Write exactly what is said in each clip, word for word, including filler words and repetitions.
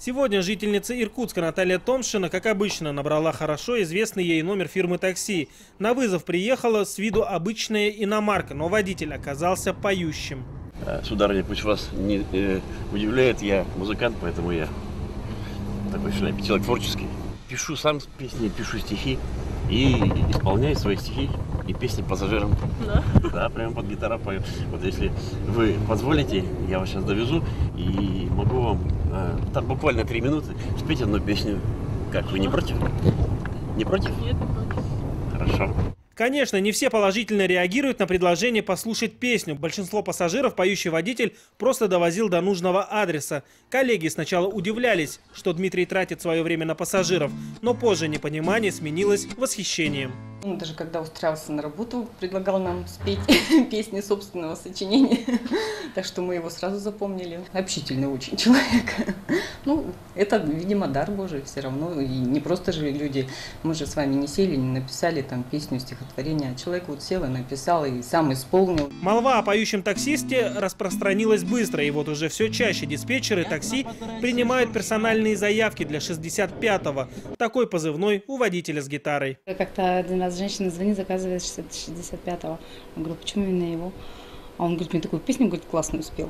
Сегодня жительница Иркутска Наталья Томшина, как обычно, набрала хорошо известный ей номер фирмы такси. На вызов приехала с виду обычная иномарка, но водитель оказался поющим. Сударыня, пусть вас не э, удивляет, я музыкант, поэтому я такой человек творческий. Пишу сам песни, пишу стихи и исполняю свои стихи и песни пассажирам. Да? Да, прямо под гитару пою. Вот если вы позволите, я вас сейчас довезу и могу вам э, там буквально три минуты спеть одну песню. Как, вы не против? Не против? Нет, не против. Хорошо. Конечно, не все положительно реагируют на предложение послушать песню. Большинство пассажиров поющий водитель просто довозил до нужного адреса. Коллеги сначала удивлялись, что Дмитрий тратит свое время на пассажиров, но позже непонимание сменилось восхищением. Он даже когда устраивался на работу, предлагал нам спеть песни собственного сочинения. Так что мы его сразу запомнили. Общительный очень человек. Ну, это, видимо, дар Божий все равно. И не просто же люди, мы же с вами не сели, не написали там песню, стихотворение. А человек вот сел и написал, и сам исполнил. Молва о поющем таксисте распространилась быстро. И вот уже все чаще диспетчеры такси принимают персональные заявки для шестьдесят пятого. Такой позывной у водителя с гитарой. Как-то один раз женщина звонит, заказывает шестьдесят пятого. Я говорю, почему именно его? А он говорит, мне такую песню, говорит, классную спел.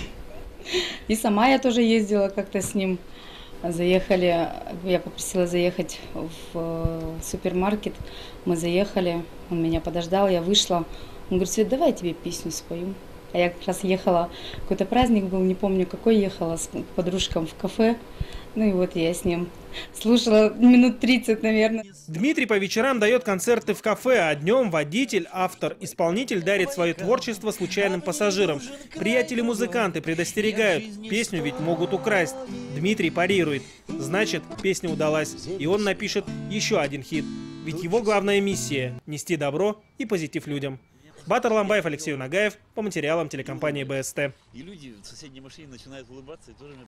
И сама я тоже ездила как-то с ним. Заехали, я попросила заехать в супермаркет. Мы заехали, он меня подождал, я вышла. Он говорит, Свет, давай я тебе песню спою. А я как раз ехала, какой-то праздник был, не помню какой, ехала с подружком в кафе. Ну и вот я с ним слушала минут тридцать, наверное. Дмитрий по вечерам дает концерты в кафе, а днем водитель, автор, исполнитель дарит свое творчество случайным пассажирам. Приятели-музыканты предостерегают, песню ведь могут украсть. Дмитрий парирует. Значит, песня удалась, и он напишет еще один хит. Ведь его главная миссия – нести добро и позитив людям. Батар Ламбаев, Алексей Нагаев, по материалам телекомпании БСТ. И люди в соседней машине начинают улыбаться и тоже